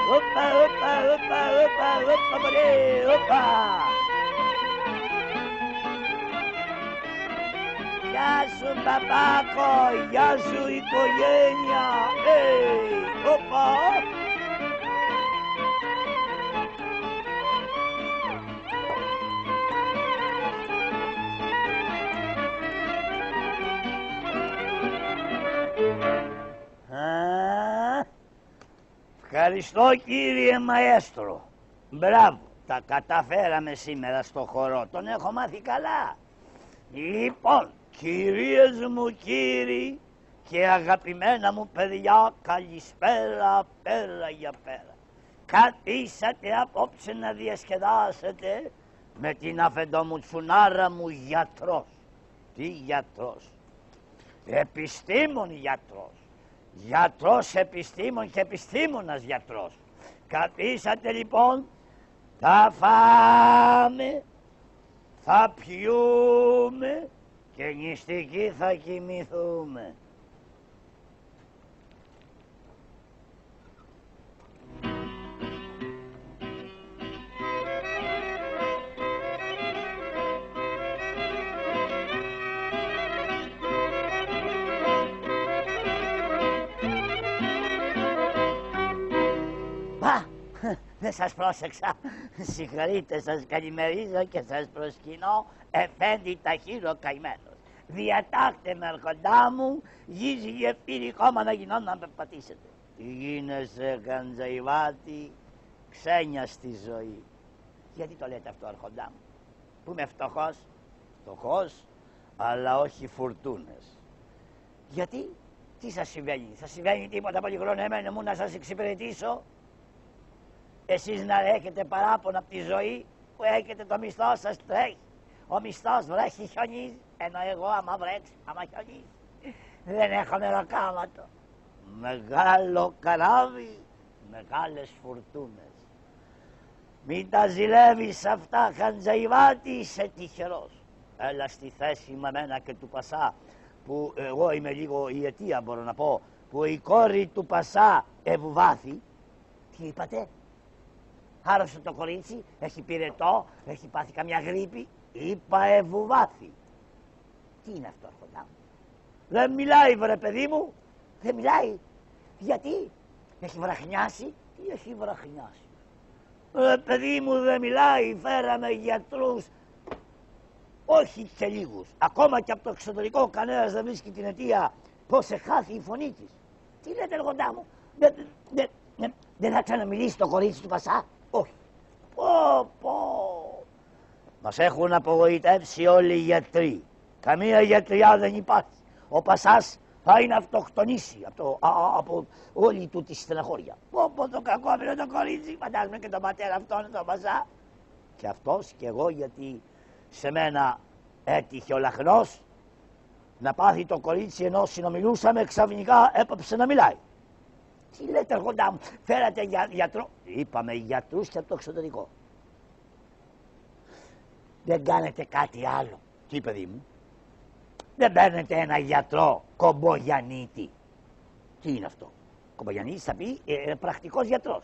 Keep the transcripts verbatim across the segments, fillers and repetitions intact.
Όπα, όπα, όπα, όπα, όπα, μωρέ, όπα. Γεια σου Παπάκο, γεια σου οικογένεια. Hey, όπα. Ευχαριστώ κύριε Μαέστρο. Μπράβο, τα καταφέραμε σήμερα στο χορό. Τον έχω μάθει καλά. Λοιπόν, κυρίες μου κύριοι και αγαπημένα μου παιδιά, καλησπέρα, πέρα για πέρα. Καθίσατε απόψε να διασκεδάσετε με την αφεντομουτσουνάρα μου γιατρός. Τι γιατρός? Επιστήμον γιατρός. Γιατρός, επιστήμον και επιστήμονας γιατρός. Καθίσατε λοιπόν, θα φάμε, θα πιούμε και νηστικοί θα κοιμηθούμε. Δεν σας πρόσεξα. Συγχαρείτε, σας καλημερίζω και σας προσκυνώ, Εφέντη Ταχύρο καημένος. Διατάχτε με αρχοντά μου, γύζει η ευθύνη κόμμα να γινών να με πατήσετε. Τι γίνεσαι Χαντζαϊβάτη, ξένια στη ζωή. Γιατί το λέτε αυτό αρχοντά μου? Που είμαι φτωχός? Φτωχός, αλλά όχι φουρτούνες. Γιατί? Τι σας συμβαίνει? Σας συμβαίνει τίποτα πολύ χρόνο εμένα μου να σας εξυπηρετήσω? Εσείς να έχετε παράπονο από τη ζωή που έχετε, το μισθό σας τρέχει. Ο μισθός βρέχει, χιονίζει, ενώ εγώ άμα βρέξει, άμα χιονίζει, δεν έχω νεροκάματο. Μεγάλο καράβι, μεγάλες φουρτούνες. Μην τα ζηλεύεις αυτά Χαντζαϊβάτη, είσαι τυχερός. Έλα στη θέση με μένα και του Πασά, που εγώ είμαι λίγο η αιτία μπορώ να πω, που η κόρη του Πασά ευβάθη. Τι είπατε? Άρρωσε το κορίτσι, έχει πυρετό, έχει πάθει καμιά γρίπη. Είπα ευβάθη. Τι είναι αυτό αρχοντά μου? Δεν μιλάει βρε παιδί μου. Δεν μιλάει. Γιατί? Έχει βραχνιάσει. Τι έχει βραχνιάσει? Ρε παιδί μου δεν μιλάει. Φέραμε γιατρούς. Όχι και λίγους. Ακόμα και από το εξωτερικό κανένας δεν βρίσκει την αιτία πως εχάθη η φωνή της. Τι λέτε αρχοντά μου? Δεν δε, δε, δε θα ξαναμιλήσει το κορίτσι του Πασά? Όχι. Πω πω. Μας έχουν απογοητεύσει όλοι οι γιατροί. Καμία γιατριά δεν υπάρχει. Ο Πασάς θα είναι αυτοκτονήσει από, το, α, α, από όλη του τη στεναχώρια. Πω πω το κακό με το κορίτσι. Φαντάζομαι και τον πατέρα αυτόν τον Πασά. Και αυτός και εγώ, γιατί σε μένα έτυχε ο λαχνός να πάθει το κορίτσι ενώ συνομιλούσαμε, ξαφνικά έπαψε να μιλάει. Τι λέτε αρχοντά μου? Φέρατε για, γιατρό? Είπαμε γιατρούς και από το εξωτερικό. Δεν κάνετε κάτι άλλο? Τι παιδί μου? Δεν παίρνετε ένα γιατρό Κομπογιαννίτη? Τι είναι αυτό? Κομπογιαννίτης θα πει ε, πρακτικός γιατρός.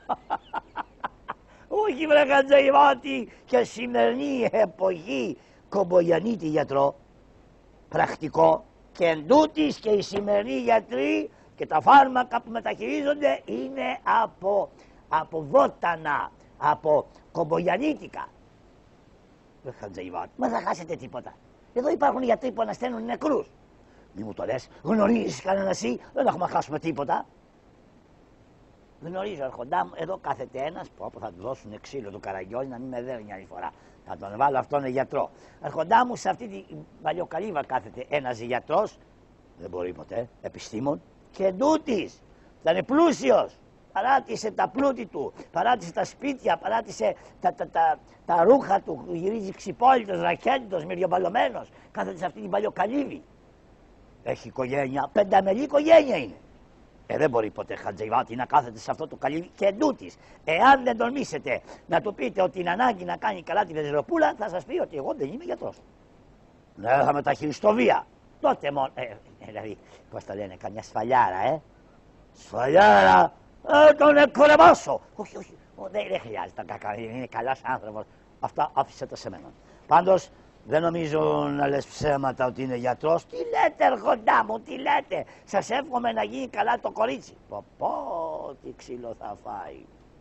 Όχι βρε Χαντζαϊβάτη, και σημερινή εποχή Κομπογιαννίτη γιατρό, πρακτικό, και εντούτοις και οι σημερινοί γιατροί και τα φάρμακα που μεταχειρίζονται είναι από, από βότανα, από κομπογιαννίτικα. Δεν Χαντζαϊβάτη, μα θα χάσετε τίποτα. Εδώ υπάρχουν γιατροί που ανασταίνουν νεκρούς. Μη μου το λες, γνωρίζεις κανένα εσύ? Δεν έχουμε χάσουμε τίποτα. Γνωρίζω αρχοντά μου, εδώ κάθεται ένας που θα του δώσουν ξύλο του Καραγιώζη να μην με δέρνει άλλη φορά. Θα τον βάλω αυτόν γιατρό. Αρχοντά μου, σε αυτή την παλιοκαλύβα κάθεται ένας γιατρός, δεν μπορεί ποτέ, επιστήμον, και εντούτοις θα είναι πλούσιος. Παράτησε τα πλούτη του, παράτησε τα σπίτια, παράτησε τα, τα, τα, τα ρούχα του, γυρίζει ξυπόλυτος, ρακέντος, μυριομπαλωμένος, κάθεται σε αυτή την παλιοκαλύβη. Έχει οικογένεια, πενταμελή οικογένεια είναι. Ε, δεν μπορεί ποτέ Χαντζαϊβάτη να κάθεται σε αυτό το καλύβι, και εντούτοις, εάν δεν τολμήσετε να του πείτε ότι είναι ανάγκη να κάνει καλά τη Βεζελοπούλα, θα σας πει ότι εγώ δεν είμαι γιατρός. Δεν θα μεταχειριστώ βία. Τότε μόνο, ε, δηλαδή, πώς τα λένε, καμιά σφαλιάρα, ε. Σφαλιάρα, Ε, τον εκκορεμάσω. Όχι, όχι, δεν, δεν χρειάζεται να κακά, είναι καλός άνθρωπος. Αυτά άφησε τα σε μένα. Πάντως, δεν νομίζω να λες ψέματα ότι είναι γιατρός. Τι λέτε, αρχοντά μου, τι λέτε. Σας εύχομαι να γίνει καλά το κορίτσι. Πω πω, τι ξύλο θα φάει.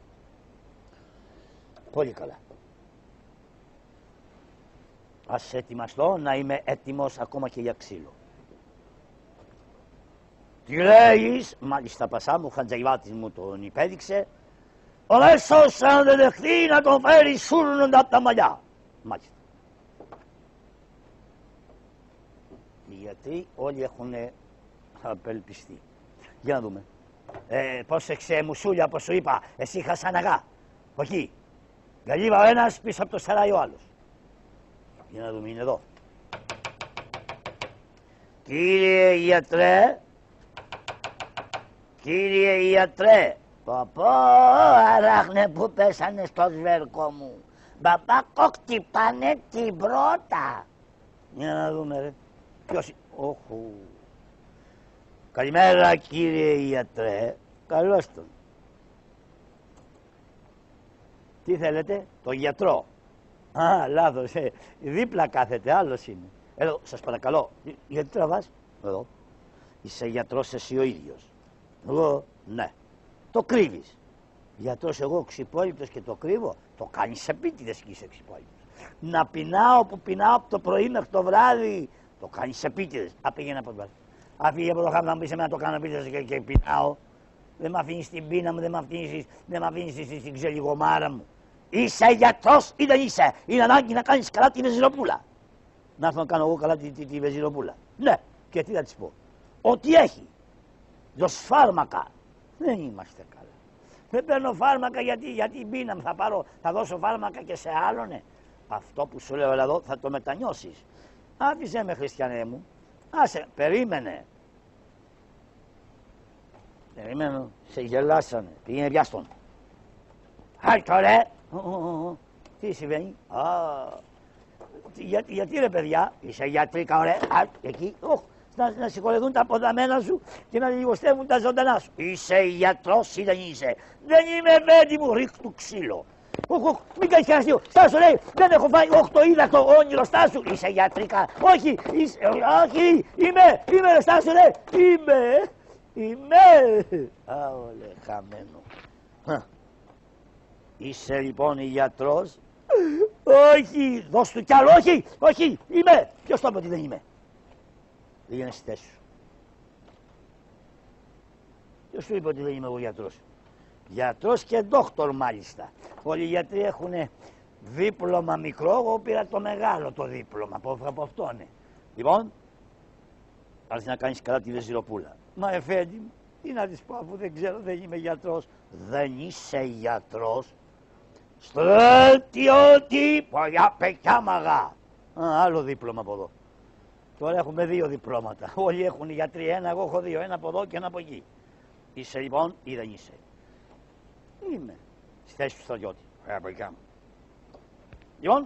Πολύ καλά. Ας ετοιμαστώ να είμαι έτοιμος ακόμα και για ξύλο. Τι λέγεις, μάλιστα πασά μου, ο Χαντζαϊβάτης μου τον υπέδειξε. Ο Λέσος αν δεν δεχθεί να τον φέρει σούρνοντα από τα μαλλιά. Μάλιστα. Οι γιατροί όλοι έχουν απελπιστεί. Για να δούμε. Ε, πρόσεξε μουσούλια όπως σου είπα, εσύ χασαναγά. Όχι. Γαλίβα ο ένας, πίσω από το σαράι ο άλλος. Για να δούμε, είναι εδώ. Κύριε γιατρέ, κύριε γιατρέ, παπώ, αράχνε που πέσανε στο σβέρκο μου. Μπαμπάκο, χτυπάνε την πρώτα. Για να δούμε ρε. Ποιος... Όχου. Καλημέρα κύριε γιατρέ. Καλώς τον. Τι θέλετε, τον γιατρό. Α, λάθος, ε. Δίπλα κάθεται, άλλος είναι. Εδώ, σας παρακαλώ, γιατί τραβάς. Εδώ. Είσαι γιατρός εσύ ο ίδιος. Εγώ, ναι. Το κρύβεις. Γιατρός εγώ ξυπόλοιπτος και το κρύβω. Το κάνεις επίτηδες και είσαι ξυπόλοιπτος. Να πεινάω που πεινάω από το πρωί μέχρι το βράδυ. Το κάνεις επίτηδες. Α, πήγαινε από εδώ. Αφήγε από το χάπι να μπεις εμένα το κάνω επίτηδες και, και πεινάω. Δεν μ' αφήνεις στην πείνα μου, δεν μ' αφήνεις, δεν μ' αφήνεις στην, στην ξελιγομάρα μου. Είσαι γιατρός ή δεν είσαι. Είναι ανάγκη να κάνεις καλά τη βεζινοπούλα. Να έρθω να κάνω εγώ καλά τη, τη, τη βεζινοπούλα. Ναι, και τι θα της πω. Ό,τι έχει. Δώσ' φάρμακα. Δεν είμαστε καλά. Δεν παίρνω φάρμακα γιατί, γιατί πείνα μου. Θα, πάρω, θα δώσω φάρμακα και σε άλλον. Ναι. Αυτό που σου λέω εδώ θα το μετανιώσεις. Άφησε με χριστιανέ μου. Άσε, περίμενε. Περιμένω, σε γελάσανε. Πήγαινε πιάστον. Χάλτο ρε. Τι συμβαίνει. Α, για, γιατί ρε παιδιά, είσαι γιατρίκα ρε. Α, εκεί, οχ, να, να συγχωρεθούν τα ποδαμένα σου και να λιγοστεύουν τα ζωντανά σου. Είσαι γιατρός ή δεν είσαι. Δεν είμαι παιδί μου, ρίχτου ξύλο. Οχ, οχ, μην κάνεις κανένα αστείο. Στάσου λέει, δεν έχω φάει, οχ, το είδα το όνειρο, στάσου. Είσαι γιατρίκα. Όχι, είσαι, όχι, είμαι, είμαι ρε, στάσου λέει, είμαι, είμαι. Α, ολε, χαμένο. Είσαι λοιπόν γιατρός. Όχι, δώσ' του κι άλλο, όχι, όχι, είμαι. Ποιος το είπε ότι δεν είμαι. Πήγαινε στη θέση σου. Ποιος σου είπε ότι δεν είμαι εγώ γιατρός. Γιατρός και δόκτωρ μάλιστα. Όλοι οι γιατροί έχουν δίπλωμα μικρό, εγώ πήρα το μεγάλο το δίπλωμα, από, από αυτό ναι. Λοιπόν, άρχισε να κάνεις καλά τη βεζιροπούλα. Μα εφέντη μου, τι να της πω αφού δεν ξέρω, δεν είμαι γιατρός. Δεν είσαι γιατρός. Στρατιώτη, παλιά πεκιάμαγα. Α, άλλο δίπλωμα από εδώ. Τώρα έχουμε δύο διπλώματα. Όλοι έχουν οι γιατροί ένα, εγώ έχω δύο, ένα από εδώ και ένα από εκεί. Είσαι λοιπόν ή δεν είσαι. Είμαι. Στη θέση του στρατιώτη. Ε, από εκεί. Λοιπόν,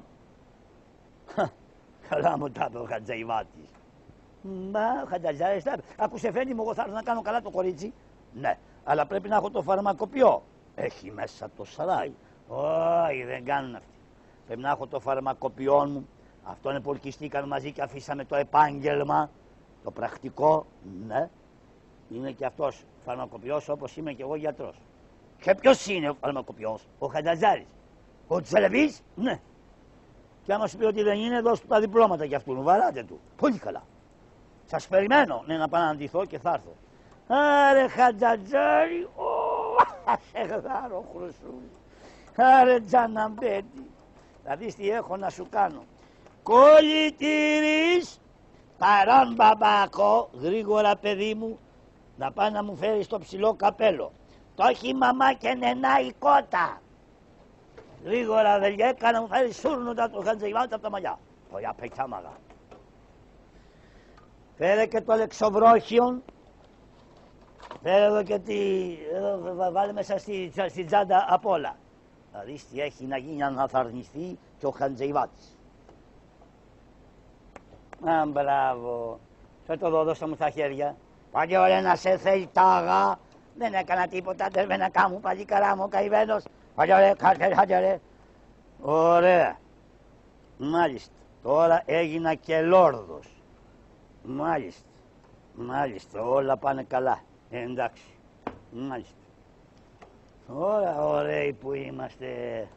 καλά μου τα είπε ο Χατζαϊβάτης. Μα, ο Χατζαϊβάτης τα είπε. Άκουσε φαίνεται μου, εγώ θα έρθω να κάνω καλά το κορίτσι. Ναι, αλλά πρέπει να έχω το φαρμακοποιό. Έχει μέσα το σαράι. Όχι, δεν κάνουν αυτοί. Πρέπει να έχω το φαρμακοποιό μου. Αυτό είναι που ορκιστήκαμε μαζί και αφήσαμε το επάγγελμα. Το πρακτικό, ναι. Είναι και αυτός φαρμακοποιός όπως είμαι και εγώ γιατρός. Και ποιος είναι ο φαρμακοποιός, ο Χανταζάρης. Ο Τσελεβής, ναι. Και άμα σου πει ότι δεν είναι, δώσ' του τα διπλώματα για αυτόν, βαράτε του. Πολύ καλά. Σας περιμένω, ναι, να πάω να αντιθώ και θα έρθω. Άρε Χανταζάρη, θα σε γδάρω χρυσούλη. Άρε Τζαναμπέτη, θα δεις τι έχω να σου κάνω. Κολλητήρης, παρόν μπαμπάκο, γρήγορα παιδί μου, να πάει να μου φέρεις το ψηλό καπέλο. Το έχει μαμά και νενά η κότα. Γρήγορα αδελιέκα να μου φέρεις σούρνοντα το Χαντζαϊβάτη από τα μαλλιά. Ωραία πεκιάμαγα. Φέρε και το λεξοβρόχιον. Φέρε εδώ και τη... Εδώ, βάλε μέσα στη, στη τσάντα απ' όλα. Θα δεις τι έχει να γίνει αν θα αρνηθεί και ο Χαντζαϊβάτης. Α, μπράβο. Φέρ' το εδώ, δώστε μου τα χέρια. Πάλι ωραία να σε θέλει τάγα. Δεν έκανα τίποτα, τερβενακά μου, παλικαρά μου, καημένος. Χατζαρέ, χατζαρέ, χατζαρέ. Ωραία. Μάλιστα. Τώρα έγινα και λόρδος. Μάλιστα. Μάλιστα. Όλα πάνε καλά. Ε, εντάξει. Μάλιστα. Ωραία, ωραίοι που είμαστε.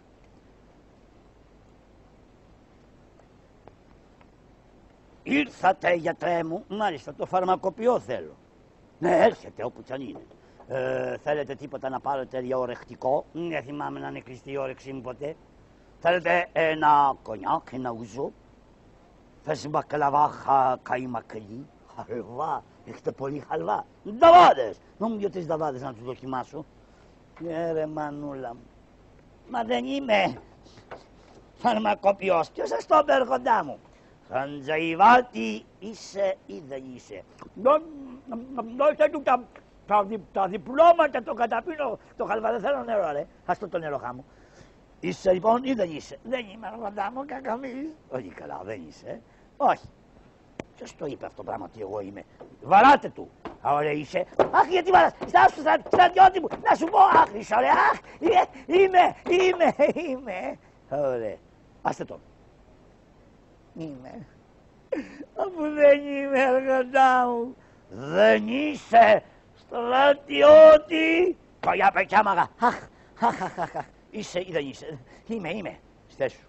Ήρθατε, γιατρέ μου. Μάλιστα, το φαρμακοποιό θέλω. Ναι, έρχεται όπου κι αν είναι. Ε, θέλετε τίποτα να πάρετε για ορεκτικό? Δεν θυμάμαι να είναι κλειστή η όρεξή μου ποτέ. Θέλετε ένα κονιάκ, ένα ουζό? Θες μπακλαβά, χα, καημακλή, χαλβά? Έχετε πολύ χαλβά? Νταβάδες! Νόμου δύο-τρεις νταβάδες να τους δοκιμάσω. Ε, ρε μανούλα μου. Μα δεν είμαι φαρμακοποιός. Ποιος σας το είπε, κοντά μου? Χαντζαϊβάτη είσαι ή δεν είσαι? Δώστε του τα, τα, τα διπλώματα, το καταπίνω. Το χαλβά δεν θέλω νερό, ρε. Ας το το νερό χάμω. Είσαι λοιπόν ή δεν είσαι? Δεν είμαι, κοντά μου, κακαμίς. Όχι καλά, δεν είσαι. Όχι. Ποιος το είπε αυτό το πράγμα ότι εγώ είμαι? Βαράτε του. Ωραία είσαι. Αχ, γιατί βαράς? Στάσου στρατιώτη μου. Να σου πω, αχ, είσαι ωραία. Αχ, είμαι, είμαι, είμαι. Ωραία. Άστε τον. Είμαι. Αφού δεν είμαι, αργαντά μου. Δεν είσαι στρατιώτη. Παλιά πεκιάμαγα. Αχ, αχ, αχ, αχ. Είσαι ή δεν είσαι? Είμαι, είμαι. Στέσου.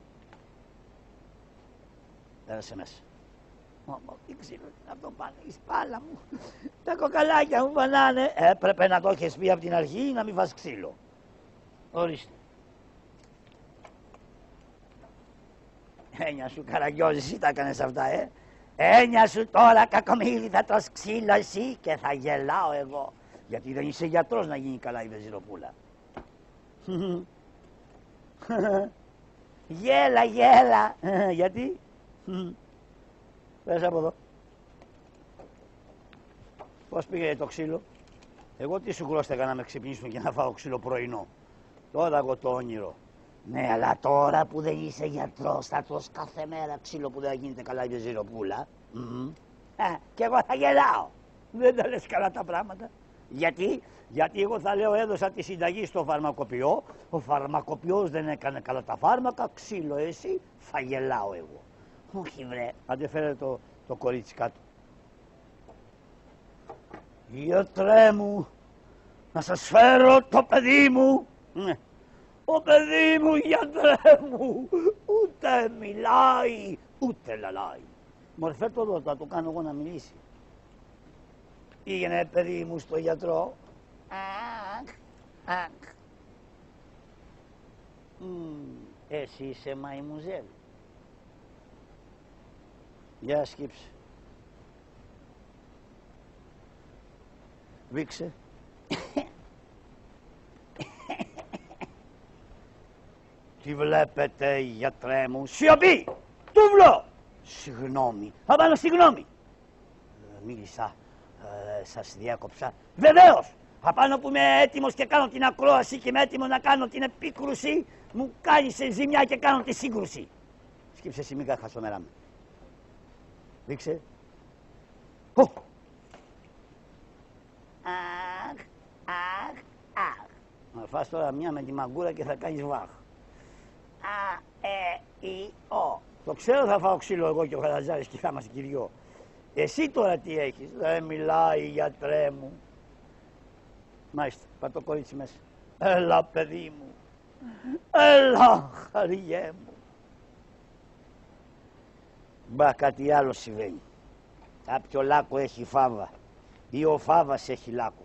Πέρασε μέσα. Όμω, τι ξύλο να το πάνε η σπάλα μου. Τα κοκαλάκια μου πανάνε. Έπρεπε να το έχεις πει από την αρχή να μην φας ξύλο. Ορίστε. Έννοια σου, Καραγκιόζη, εσύ τα έκανες αυτά, ε. Έννοια σου τώρα, κακομοίρη, θα τρως ξύλο εσύ και θα γελάω εγώ. Γιατί δεν είσαι γιατρός να γίνει καλά η Βεζιροπούλα. Γέλα, γέλα. Γιατί? Πες από εδώ. Πώς πήγε το ξύλο? Εγώ τι σου γλώστηκα να με ξυπνήσουν και να φάω ξύλο πρωινό? Τώρα εγώ το όνειρο. Ναι, αλλά τώρα που δεν είσαι γιατρός θα τρως κάθε μέρα ξύλο που δεν γίνεται καλά η Βεζιροπούλα. Mm-hmm. Ε, και εγώ θα γελάω. Δεν τα λες καλά τα πράγματα. Γιατί? Γιατί εγώ θα λέω έδωσα τη συνταγή στο φαρμακοποιό, ο φαρμακοποιός δεν έκανε καλά τα φάρμακα, ξύλο εσύ, θα γελάω εγώ. Όχι βρε. Άντε φέρε το, το κορίτσι κάτω. Γιατρέ μου, να σας φέρω το παιδί μου. Ναι. Ο παιδί μου, γιατρέ μου, ούτε μιλάει, ούτε λαλάει. Μωρφέ το εδώ, θα το κάνω εγώ να μιλήσει. Πήγαινε παιδί μου στο γιατρό. Αχ, αχ. Εσύ είσαι μαϊμουζέλ. Για σκύψε. Βήξε. Τι βλέπετε, γιατρέ μου? Σιωπή! Τούβλο! Συγγνώμη. Απάνω συγγνώμη. Ε, μίλησα. Ε, σας διάκοψα. Βεβαίως! Απάνω που είμαι έτοιμος και κάνω την ακρόαση και είμαι έτοιμος να κάνω την επίκρουση, μου κάνεις ζημιά και κάνω τη σύγκρουση. Σκύψε εσύ, μην χασομερά μου. Δείξε. Αχ, αχ, αχ. Να φας τώρα μια με τη μαγκούρα και θα κάνεις βάχ. Α, ε, η, ο. Το ξέρω θα φάω ξύλο εγώ και ο Χαρατζάρης και θα είμαστε κυριό. Εσύ τώρα τι έχεις? Δεν μιλάει, γιατρέ μου. Μάλιστα, πάω το κορίτσι μέσα. Έλα παιδί μου. Έλα χαριέ μου. Μπα, κάτι άλλο συμβαίνει. Κάποιο λάκκο έχει φάβα ή ο φάβας έχει λάκκο.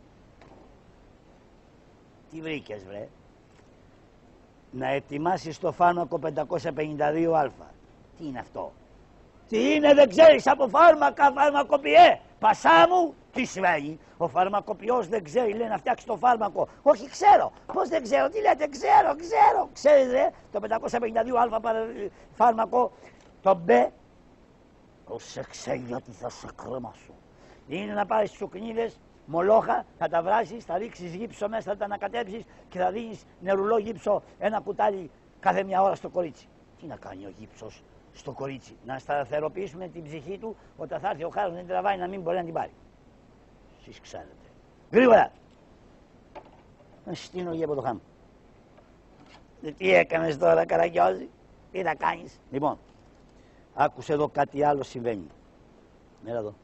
Τι βρήκες βρε? Να ετοιμάσεις το φάρμακο πεντακόσια πενήντα δύο α. Τι είναι αυτό? Τι είναι, δεν ξέρεις από φάρμακα, φαρμακοποιέ? Πασά μου, τι σημαίνει? Ο φαρμακοποιός δεν ξέρει, λέει, να φτιάξει το φάρμακο. Όχι, ξέρω. Πώς δεν ξέρω? Τι λέτε? Ξέρω, ξέρω. Ξέρεις ρε, το πεντακόσια πενήντα δύο α φάρμακο, το μπε. Πρόσεξε γιατί θα σε κρέμασω. Είναι να πάρεις τις σουκνίδες, μολόχα, θα τα βράσεις, θα ρίξεις γύψο μέσα, θα τα ανακατέψεις και θα δίνεις νερουλό γύψο ένα κουτάλι κάθε μια ώρα στο κορίτσι. Τι να κάνει ο γύψος στο κορίτσι? Να σταθεροποιήσουμε την ψυχή του όταν θα έρθει ο χάρος να την τραβάει να μην μπορεί να την πάρει. Εσείς ξέρετε. Γρήγορα. Να στείνω για από το χάμ. Τι έκανες τώρα, Καραγιώζη, τι θα κάνεις? Λοιπόν, άκουσε εδώ κάτι άλλο συμβαίνει. Έλα εδώ.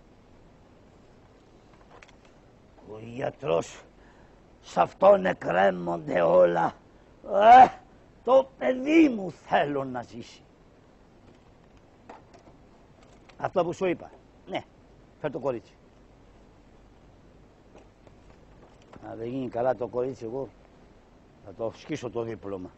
Ο γιατρός, σ' αυτόν εκρέμονται όλα. Ε, το παιδί μου θέλω να ζήσει. Αυτό που σου είπα. Ναι, φέρ' το κορίτσι. Αν δεν γίνει καλά το κορίτσι, εγώ θα το σκίσω το δίπλωμα.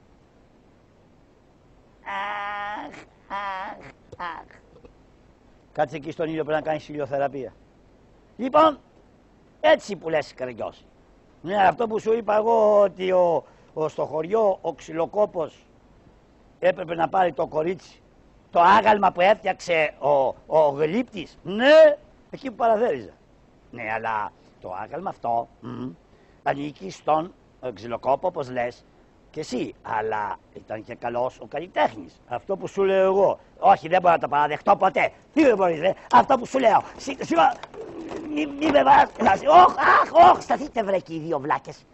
Αχ, αχ, αχ. Κάτσε εκεί στον ήλιο, πρέπει να κάνεις ηλιοθεραπεία. Λοιπόν, έτσι που λες, Καραγιώση. Ναι, αυτό που σου είπα εγώ, ότι ο, ο, στο χωριό ο ξυλοκόπος έπρεπε να πάρει το κορίτσι, το άγαλμα που έφτιαξε ο, ο γλύπτης. Ναι, εκεί που παραδέριζα. Ναι, αλλά το άγαλμα αυτό μ, ανήκει στον ξυλοκόπο, όπως λες και εσύ. Αλλά ήταν και καλός ο καλλιτέχνης. Αυτό που σου λέω εγώ. Όχι, δεν μπορώ να το παραδεχτώ ποτέ. Τι δεν μπορείς, ρε. Αυτό που σου λέω. Σιγά, μη, μη με βάζεις. Όχ, αχ, όχ, σταθείτε βρε και οι δύο βλάκες.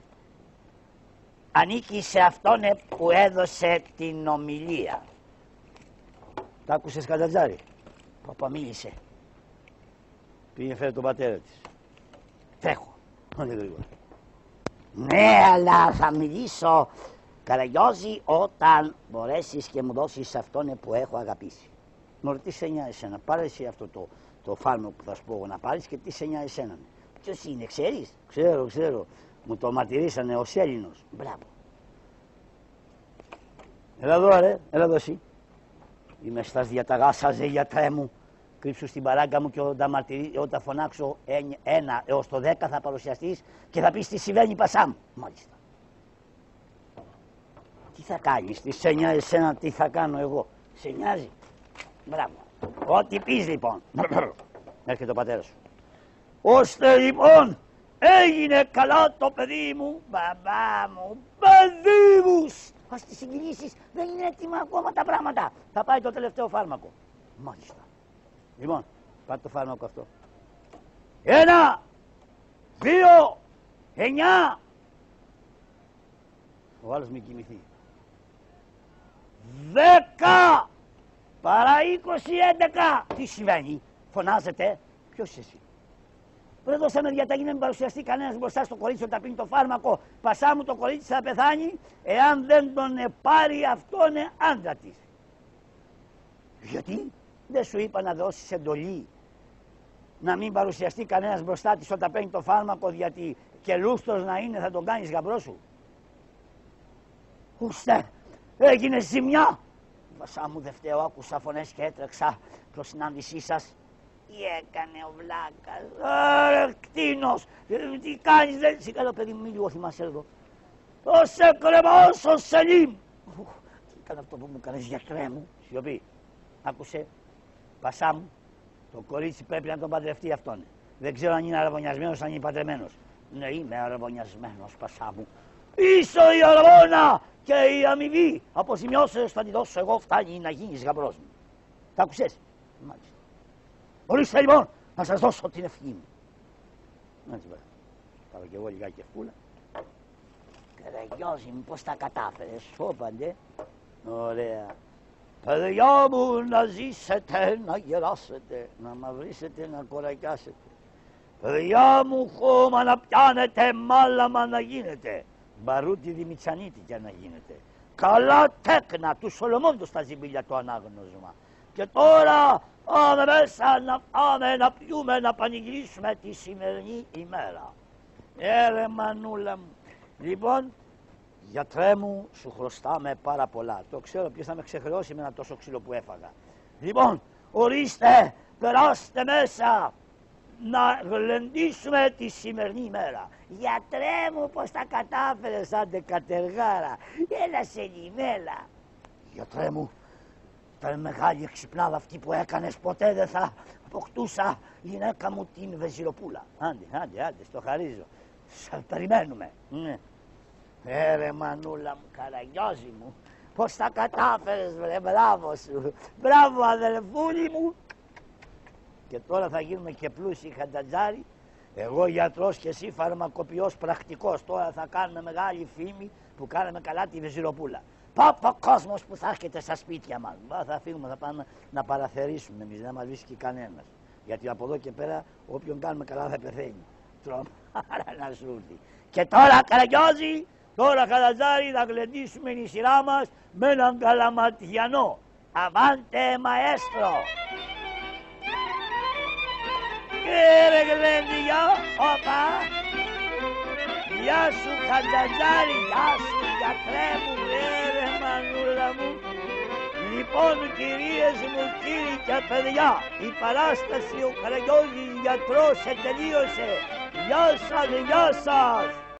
Ανήκει σε αυτόν που έδωσε την ομιλία. Τ' άκουσες, Καζαντζάρη? Παπα μίλησε. Πήγε φέρε τον πατέρα της. Τρέχω. Όχι γρήγορα. Ναι, αλλά θα μιλήσω, Καραγιώζη, όταν μπορέσεις και μου δώσεις αυτόν που έχω αγαπήσει. Μωρέ, τι σε νοιάζει εσένα? Πάρε εσύ αυτό το, το φάρμακο που θα σου πω εγώ να πάρεις και τι σε νοιάζει εσένα? Ποιος είναι, ξέρεις? Ξέρω, ξέρω. Μου το μαρτυρήσανε ως Έλληνος. Μπράβο. Έλα εδώ, ρε. Έλα εδώ εσύ. Είμαι στας διαταγάσαζε, γιατρέ μου. Κρύψου στην παράγκα μου και όταν, μαρτυρί, όταν φωνάξω ένα έως το δέκα θα παρουσιαστείς και θα πεις τι συμβαίνει, πασά μου. Μάλιστα. Τι θα κάνεις, τι σε νοιάζει εσένα, τι θα κάνω εγώ? Σε νοιάζει? Μπράβο. Ό,τι πεις λοιπόν. Έρχεται ο πατέρας σου. Ώστε λοιπόν έγινε καλά το παιδί μου, μπαμπά μου, παιδί μου. Ας τις συγκινήσεις, δεν είναι έτοιμα ακόμα τα πράγματα. Θα πάει το τελευταίο φάρμακο. Μάλιστα. Λοιπόν, πάτε το φάρμακο αυτό. Ένα, δύο, εννιά. Ο άλλος μην κοιμηθεί. Δέκα, παρά είκοσι, έντεκα. Τι συμβαίνει, φωνάζετε? Ποιος είσαι εσύ? Πριν δώσαμε διαταγή να μην παρουσιαστεί κανένας μπροστά στο κορίτσι όταν πίνει το φάρμακο. Πασά μου, το κορίτσι θα πεθάνει εάν δεν τον πάρει αυτόν άντρα της. Γιατί? Δεν σου είπα να δώσεις εντολή να μην παρουσιαστεί κανένας μπροστά της όταν παίρνει το φάρμακο, γιατί και λούστος να είναι θα τον κάνεις γαμπρό σου? Ουστε, έγινε ζημιά. Βασά μου, δεν φταίω, άκουσα φωνές και έτρεξα προς συνάντησή σας. Τι έκανε ο βλάκας? Άρα, κτήνος, τι κάνεις? Δεν σηκά το παιδί μου, μη λίγο θυμάσαι εδώ. Το σε κρεμός ο Σελίμ. Τι έκανε αυτό που μου κάνεις, γιατρέ μου? Σιωπή. Άκουσε. Πασά μου, το κορίτσι πρέπει να τον παντρευτεί αυτόν. Δεν ξέρω αν είναι αραβωνιασμένος, αν είναι παντρεμένος. Ναι, είμαι αραβωνιασμένος, πασά μου. Είσαι η αραβώνα και η αμοιβή. Αποζημιώσεως θα τη δώσω εγώ, φτάνει να γίνεις γαμπρός μου. Τ' άκουσες? Μάλιστα. Ορίστε λοιπόν, να σας δώσω την ευχή μου. Έτσι πέρα. Πάρω κι εγώ λιγάκι ευκούλα. Καραγιώζη μου, πώς τα κατάφερες? Σώπαντε. Ωραία. Παιδιά μου, να ζήσετε, να γεράσετε, να μαυρίσετε, να κορακιάσετε. Παιδιά μου, χώμα να πιάνετε, μάλαμα να γίνετε. Μπαρούτι Δημητσανίτη κι να γίνετε. Καλά τέκνα του Σολομόντου στα ζυμπίλια το ανάγνωσμα. Και τώρα πάμε μέσα να πάμε, να πιούμε, να πανηγυρίσουμε τη σημερινή ημέρα. Έρε μανούλα μου. Λοιπόν, γιατρέ μου, σου χρωστάμε πάρα πολλά. Το ξέρω, ποιος θα με ξεχρεώσει με ένα τόσο ξύλο που έφαγα. Λοιπόν, ορίστε, περάστε μέσα να γλεντήσουμε τη σημερινή ημέρα. Γιατρέ μου, πώς τα κατάφερες, άντε κατεργάρα, έλα σε λιμέλα. Γιατρέ μου, ήταν μεγάλη εξυπνάδα αυτή που έκανες, ποτέ δεν θα αποκτούσα γυναίκα μου την Βεζιροπούλα. Άντε, άντε, άντε, στο χαρίζω. Σε περιμένουμε. Ναι. Έρε μανούλα μου, Καραγιώζη μου, πώς τα κατάφερες βρε, μπράβο σου, μπράβο αδελφούλη μου. Και τώρα θα γίνουμε και πλούσιοι, Χαντατζάρι, Εγώ γιατρός και εσύ φαρμακοποιός πρακτικός. Τώρα θα κάνουμε μεγάλη φήμη που κάναμε καλά τη Βεζιροπούλα. Πάπα κόσμος που θα έρχεται στα σπίτια μας. Μπα, θα φύγουμε, θα πάμε να παραθερήσουμε εμείς, να μας βρίσκει κανένας. Γιατί από εδώ και πέρα όποιον κάνουμε καλά θα πεθαίνει. Τρομάρα να σου έρθει. Και τώρα Καραγκιόζη, τώρα Καλατζάρη θα γλεντήσουμε η σειρά μας με έναν καλαματιανό. Αβάντε μαέστρο! Κύριε Γλέντια, όπα! Γεια σου Χατζατζάρη, γεια σου γιατρέ μου, ρε μανούλα μου. Λοιπόν κυρίες μου, κύριοι και παιδιά, η παράσταση ο Καραγκιόζης γιατρός ετελείωσε. Γεια σας, γεια σας.